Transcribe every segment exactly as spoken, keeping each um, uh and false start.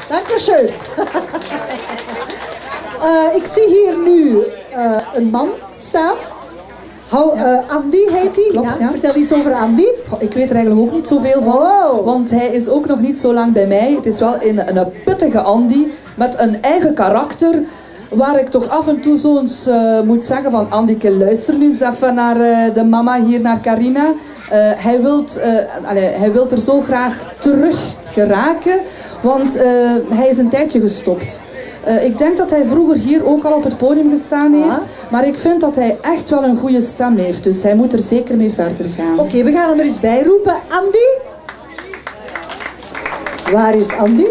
Dankeschön. uh, ik zie hier nu uh, een man staan. How, uh, Andy heet hij. Klopt, ja. Ja. Vertel iets over Andy. Ik weet er eigenlijk ook niet zoveel van, wow. want hij is ook nog niet zo lang bij mij. Het is wel een, een pittige Andy met een eigen karakter. Waar ik toch af en toe zo eens uh, moet zeggen van Andike, luister nu eens even naar uh, de mama hier, naar Carina. Uh, hij, wilt, uh, allez, hij wilt er zo graag terug geraken, want uh, hij is een tijdje gestopt. Uh, ik denk dat hij vroeger hier ook al op het podium gestaan heeft, ah. maar ik vind dat hij echt wel een goede stem heeft, dus hij moet er zeker mee verder gaan. Oké, okay, we gaan hem er eens bij roepen. Andy? Waar is Andy?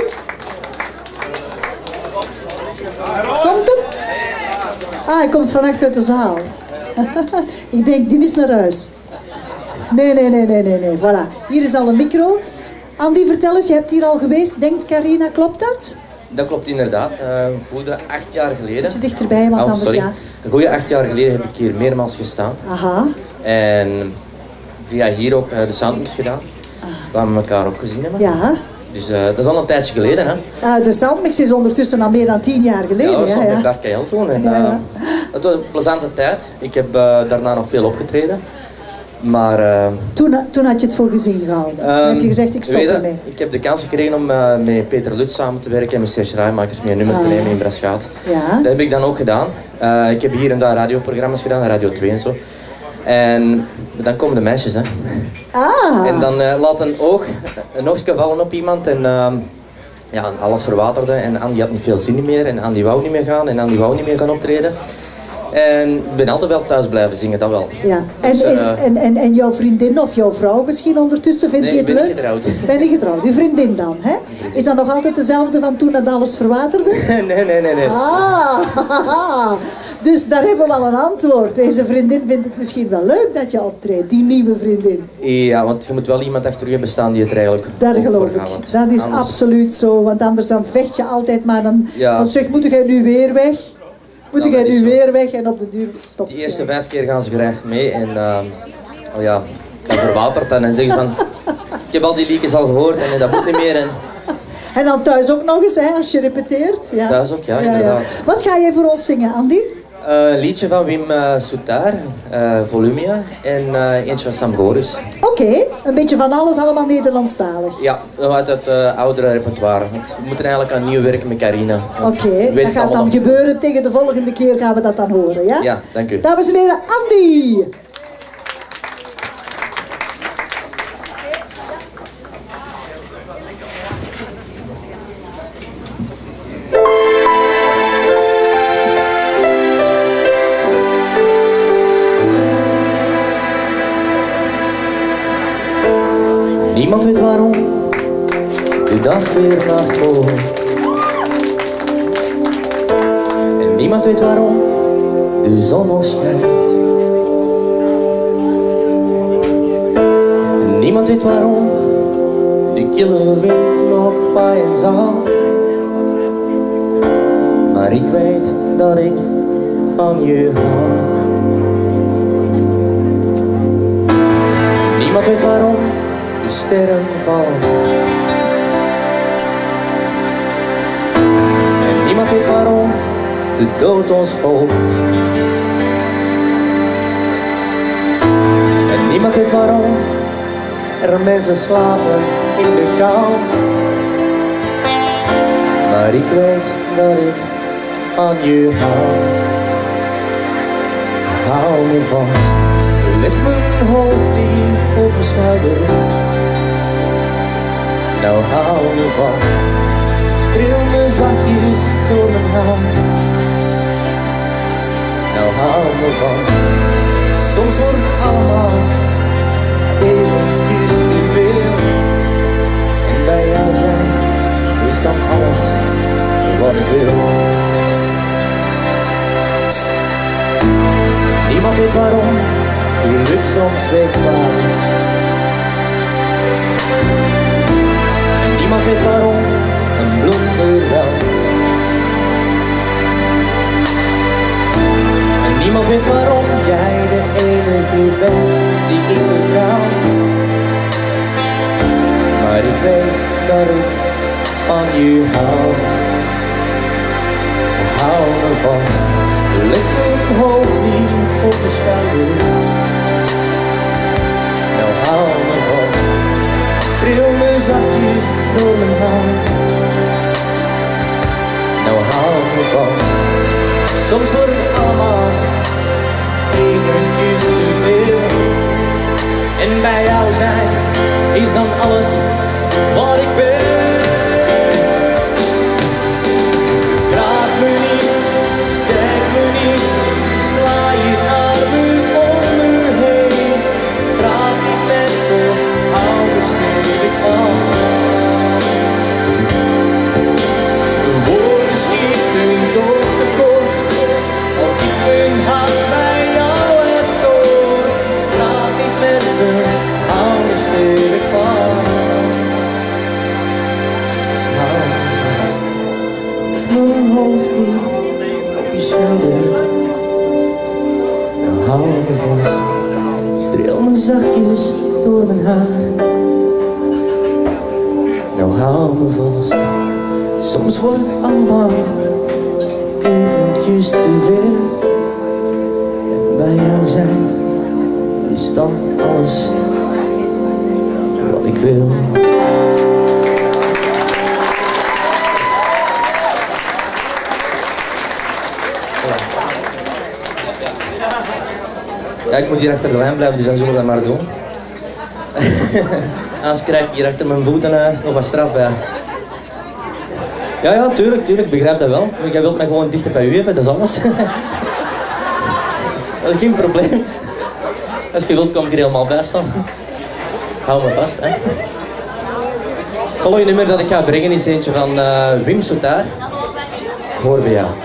Komt hem? Ah, hij komt van achter de zaal. Ik denk, die is naar huis. Nee, nee, nee, nee, nee, nee. Voilà. Hier is al een micro. Andy, vertel eens, je hebt hier al geweest. Denkt Carina, klopt dat? Dat klopt inderdaad. Uh, een goede acht jaar geleden. Beetje dichterbij, want oh, anders sorry. ja. Een goede acht jaar geleden heb ik hier meermaals gestaan. Aha. En via hier ook uh, de Soundmix gedaan. Ah. Waar we elkaar ook gezien hebben. Ja. Dus uh, dat is al een tijdje geleden, hè? Uh, de Soundmix is ondertussen al meer dan tien jaar geleden. Ja, dat was ja, nog ja. met Bert Kajel toen. En, uh, ja, ja. Het was een plezante tijd. Ik heb uh, daarna nog veel opgetreden. Maar... Uh, toen, toen had je het voor gezien gehouden. Um, Dan heb je gezegd, ik stop ermee. Ik heb de kans gekregen om uh, met Peter Lutz samen te werken en met Serge Rijmakers mee een nummer ah. te nemen in Braschaat. Ja. Dat heb ik dan ook gedaan. Uh, ik heb hier en daar radioprogramma's gedaan, Radio twee en zo. En dan komen de meisjes, hè. Ah. En dan uh, laat een oog, een oogje vallen op iemand en uh, ja, alles verwaterde. En Andy had niet veel zin meer en Andy wou niet meer gaan en Andy wou niet meer gaan optreden. En ik ben altijd wel thuis blijven zingen, dat wel. Ja. En, dus, uh, en, en, en jouw vriendin of jouw vrouw misschien ondertussen, vindt nee, je het leuk? leuk? Nee, ik ben niet getrouwd. Ben je getrouwd? Uw vriendin dan, hè? Is dat nog altijd dezelfde van toen dat alles verwaterde? nee, nee, nee, nee. Ah, dus daar hebben we al een antwoord. Deze vriendin vindt het misschien wel leuk dat je optreedt, die nieuwe vriendin. Ja, want je moet wel iemand achter je hebben staan die het er eigenlijk daar ook geloof voor ik. gaat. Dat is anders... absoluut zo, want anders dan vecht je altijd maar dan... Ja. Dan zeg, moet jij nu weer weg? Moet ja, jij nu zo. weer weg en op de duur stopt. De eerste vijf keer gaan ze graag mee en uh, oh ja, dat verwatert dan en zeggen ze van ik heb al die liedjes al gehoord en dat moet niet meer. En, en dan thuis ook nog eens, hè, als je repeteert. Ja. Thuis ook, ja, ja, inderdaad. Ja. Wat ga jij voor ons zingen, Andy? Uh, een liedje van Wim uh, Soutaar, uh, Volumia, en uh, eentje van Sam Goris. Oké, okay. Een beetje van alles, allemaal Nederlandstalig. Ja, uit het uh, oudere repertoire. Want we moeten eigenlijk aan nieuw werken met Carina. Oké, okay. Dat gaat dan gebeuren. Tegen de volgende keer gaan we dat dan horen, ja? Ja, dank u. Dames en heren, Andy! Niemand weet waarom de dag weer nacht wordt. En niemand weet waarom de zon nog schijnt. En niemand weet waarom de kille wind nog waaien zal. Maar ik weet dat ik van je hou. Niemand weet waarom de sterren vallen. En niemand weet waarom de dood ons volgt. En niemand weet waarom er mensen slapen in de kou. Maar ik weet dat ik aan je hou. Hou me vast, leg mijn hoofd lief op mijn schouder. Nou hou me vast, streel me zachtjes door mijn haar. Nou hou me vast, soms wordt het allemaal eventjes te veel. En bij jou zijn is dan alles wat ik wil. Niemand weet waarom geluk soms wegvaart. En niemand weet waarom een bloem verwelkt. En niemand weet waarom jij de enige bent die ik vertrouw. Maar ik weet dat ik van je hou. Hou me vast, leg mijn hoofd niet op de schouder. Nou hou me vast, streel me zachtjes door mijn haar. Nou hou me vast, soms wordt het allemaal eventjes te veel. En bij jou zijn is dan alles wat ik wil. Vraag me niets, zeg me niets, sla je armen om me heen. Praat niet met me, hou me stevig aan. De woorden schieten door de kort, als ik mijn hart bij jou het stoor. Praat niet met me, hou me stevig vast. Hou me vast, leg mijn hoofd niet op je schouder. Nou hou me vast, streel me zachtjes door mijn haar. Nou hou me vast, soms wordt het allemaal eventjes te veel. En bij jou zijn is dan alles wat ik wil. Ja, ik moet hier achter de lijn blijven, dus dan zullen we dat maar doen. Anders krijg ik hier achter mijn voeten uh, nog wat straf bij. Ja, ja, tuurlijk, tuurlijk, ik begrijp dat wel. Jij wilt mij gewoon dichter bij u hebben, dat is alles. Dat is geen probleem. Als je wilt, kom ik er helemaal bij staan. Hou me vast, hè. Het volgende nummer dat ik ga brengen is eentje van uh, Wim Soetaar. Hoor bij jou.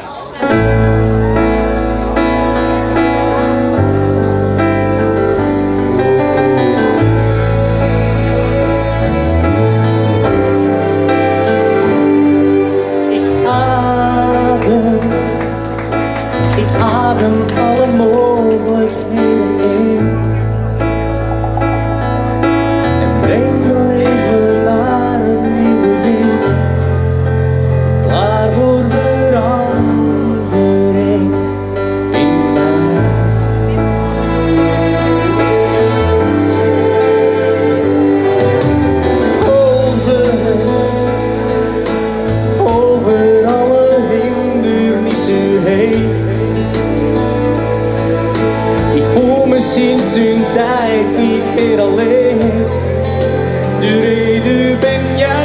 Ik adem alle mogelijkheden in en breng mijn leven naar een nieuw begin, klaar voor verandering in mij. Over, over alle hindernissen heen. Sinds een tijd niet meer alleen, de reden ben jij.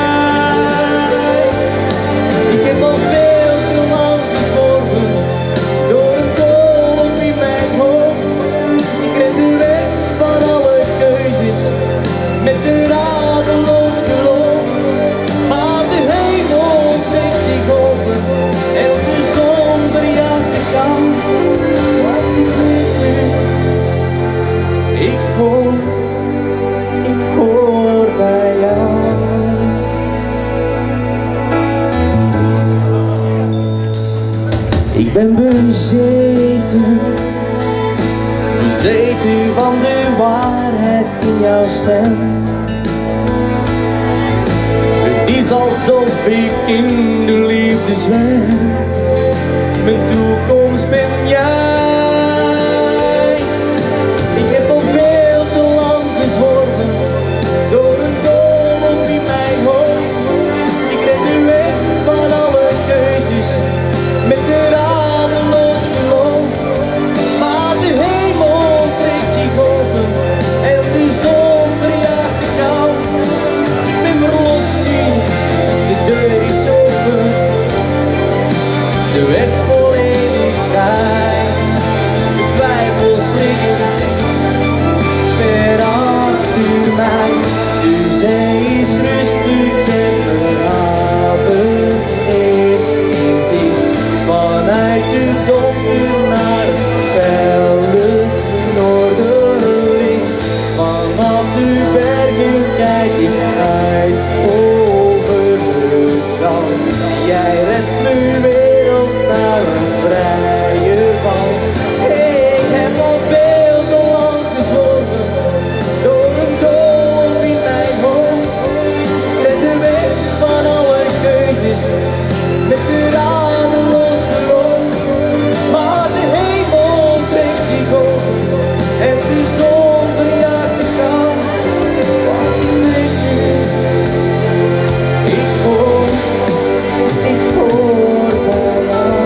Ik heb al veel te lang gezworven, door een doolhof in mijn hoofd. Ik ren de weg van alle keuzes, met een radeloos geloof. Maar de hemel trekt zich open, en de zon verjaagt de kou. Want ik weet nu, ik hoor, ik hoor bij jou. Ik ben bezeten, bezeten van de waarheid in jouw stem. Het is alsof ik in de liefde zwem, mijn toekomst ben jij. Door een doolhof in mijn hoofd. Ik ren de weg van alle keuzes, met een radeloos geloof. Maar de hemel trekt zich open, en de zon verjaagt de kou. Ik ben verlost nu, de deur is open. met de radeloos geloof. Maar de hemel trekt zich op en de zon verjaagt te gaan. Want ik weet niet, ik hoor, ik hoor bijna.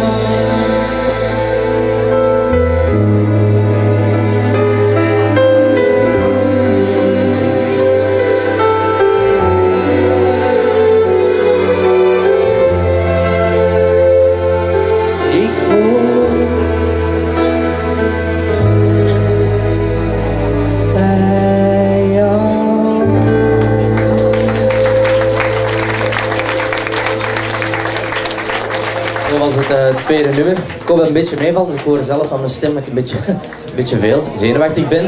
Het tweede nummer. Ik hoop dat het een beetje meevalt. Ik hoor zelf aan mijn stem dat ik een beetje, een beetje veel zenuwachtig ben.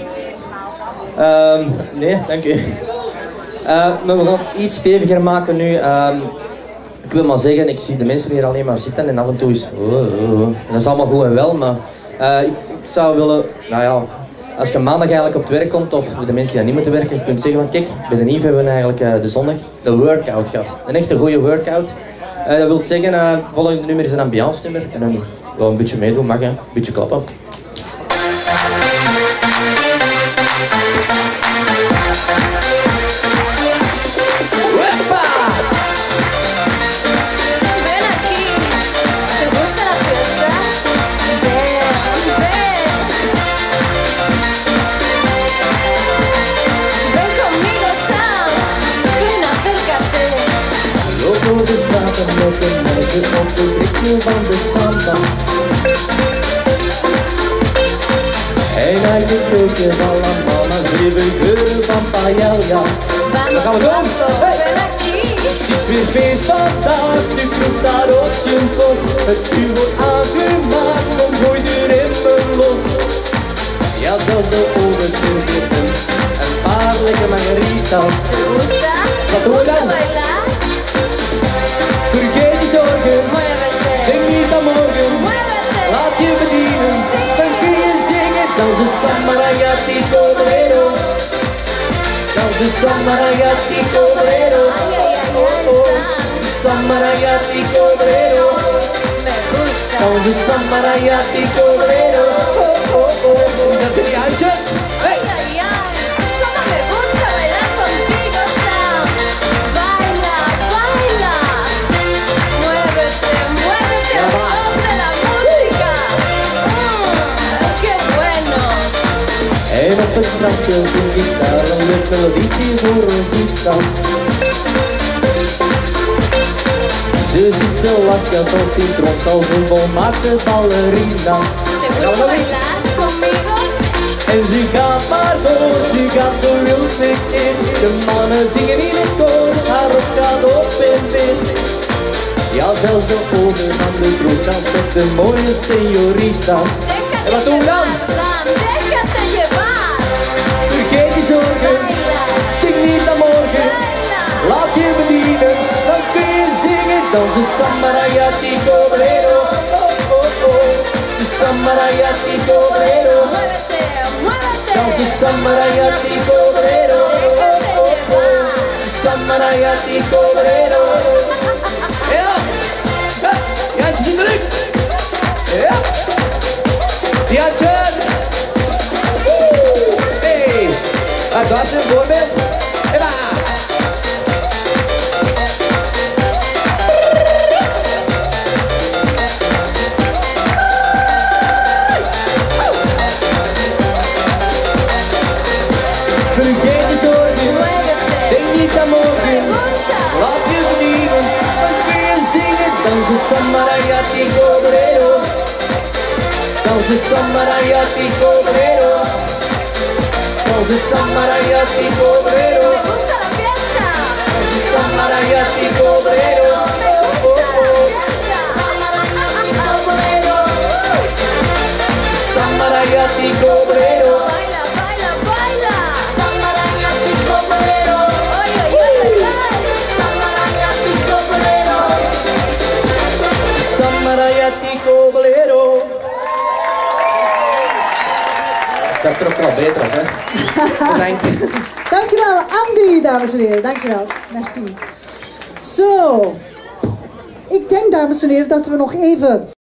um, nee, dank u. Uh, maar we gaan het iets steviger maken nu. Um, ik wil maar zeggen, ik zie de mensen hier alleen maar zitten en af en toe is... Oh, oh, oh. Dat is allemaal goed en wel, maar uh, ik, ik zou willen... Nou ja, als je maandag eigenlijk op het werk komt, of de mensen die daar niet moeten werken, je kunt zeggen van kijk, bij de N I V hebben we eigenlijk uh, de zondag de workout gehad. Een echte goede workout. Uh, dat wil zeggen, uh, het volgende nummer is een ambiance nummer. En dan wel een beetje meedoen, mag hè. Een beetje klappen. Ven aquí, ¿te gusta la fiesta? Ven, ven. Ven conmigo, Sam. Ven, acércate. Loop door de straten met een meisje op de ritme van de samba. En uit de keuken van la mama zeven geuren van paella. Vamos, gaan we doen. guapo, Hey. ven aquí. Het is weer feest vandaag, de kroeg staat op zijn kop. Het vuur wordt aangemaakt, kom gooi de remmen los. Ja, zelfs de ogen zitten en een paar lekker margaritas. ¿Te gusta? ¿Te Wat doen we gusta dan? bailar? Vergeet die zorgen, Muévete. denk niet aan morgen. Muévete. Laat je bedienen, dan kun je zingen. Dansen samba ragazzi bolero. Dansen samba ragazzi bolero. Ay, ay, ay, ay, Sam. Samba ragazzi bolero. Me gusta. Dansen samba ragazzi bolero. Oh, oh, oh. Dat zijn die handjes. Hey. Ay, ay, ay. Cómo me gusta bailar contigo, Sam. Baila, baila. Muévete, muévete al son de la música. Mm, qué bueno. En op het strand speelt een gitaar een leuk melodietje voor Rosita. Ze ziet zo lachen als ze dronk als een volmaakte ballerina. ¿Te gusta bailar conmigo? En ze gaat maar door, ze gaat zo wild tekeer. De mannen zingen in het koor, haar rok gaat op en weer. Ja, zelfs de ogen van de kroegkast met de mooie señorita. En wat Déjate doen we dan? llevar, Sam. Déjate llevar. Vergeet die zorgen, Baila, denk niet aan morgen. baila. Laat je bedienen, dan kun je zingen. Dansen samba ragazzi bolero. Oh, oh, oh. Samba ragazzi bolero. Muévete, muévete. Dansen samba ragazzi bolero. Déjate Oh, oh, oh. llevar. Samba ragazzi bolero. Ja, ja, die handjes in de lucht. Ja, die handjes. Woe. Hey, ah, dat is een voorbeeld. Eba. Vergeet de zorgen, Muévete. denk niet aan Me morgen. gusta. Laat je bedienen, dan kun je zingen. Dansen samba ragazzi bolero. Dansen samba ragazzi bolero. Dansen samba ragazzi bolero. Me gusta la fiesta. Dansen samba ragazzi bolero. Me gusta la fiesta. Samba ragazzi bolero. Baila, baila, baila. Samba ragazzi bolero. Ay, ay, ay, ay, ay. Samba ragazzi bolero. Samba ragazzi bolero. Dat trok wel beter op, hè. Bedankt. Dankjewel, Andy, dames en heren. Dankjewel. Merci. Zo, dames en heren, dat we nog even